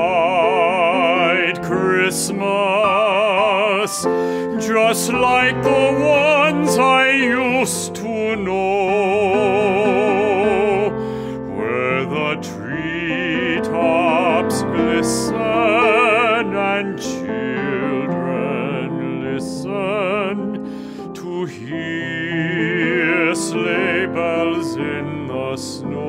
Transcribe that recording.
white Christmas, just like the ones I used to know, where the treetops glisten and children listen to hear sleigh bells in the snow.